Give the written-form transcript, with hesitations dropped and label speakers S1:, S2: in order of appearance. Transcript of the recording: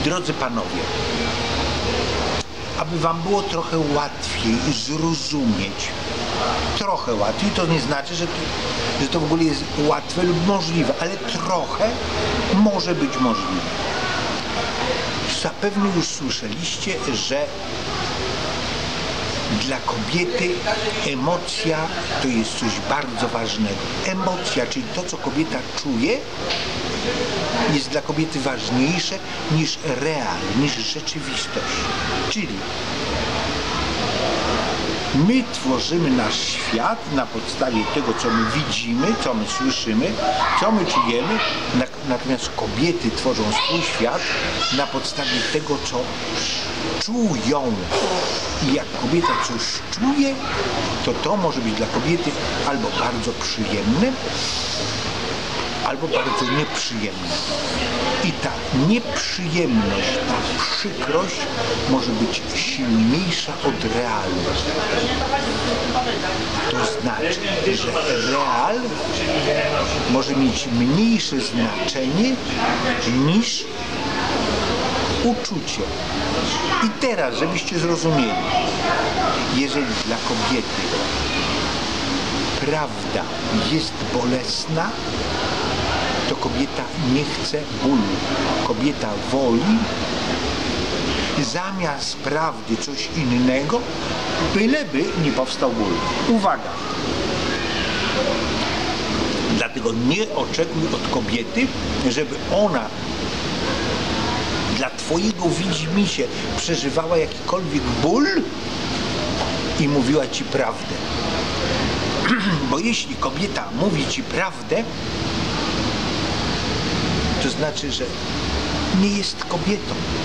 S1: Drodzy panowie, aby wam było trochę łatwiej zrozumieć, trochę łatwiej, to nie znaczy, że to w ogóle jest łatwe lub możliwe, ale trochę może być możliwe. Zapewne już słyszeliście, że dla kobiety emocja to jest coś bardzo ważnego. Emocja, czyli to, co kobieta czuje, jest dla kobiety ważniejsze niż real, niż rzeczywistość. Czyli my tworzymy nasz świat na podstawie tego, co my widzimy, co my słyszymy, co my czujemy, natomiast kobiety tworzą swój świat na podstawie tego, co czują. I jak kobieta coś czuje, to może być dla kobiety albo bardzo przyjemne, albo bardzo nieprzyjemne. I ta nieprzyjemność, ta przykrość może być silniejsza od realu. To znaczy, że real może mieć mniejsze znaczenie niż uczucie. I teraz, żebyście zrozumieli, jeżeli dla kobiety prawda jest bolesna, to kobieta nie chce bólu. Kobieta woli zamiast prawdy coś innego, byleby nie powstał ból. Uwaga! Dlatego nie oczekuj od kobiety, żeby ona dla twojego widzimisię przeżywała jakikolwiek ból i mówiła ci prawdę. Bo jeśli kobieta mówi ci prawdę, to znaczy, że nie jest kobietą.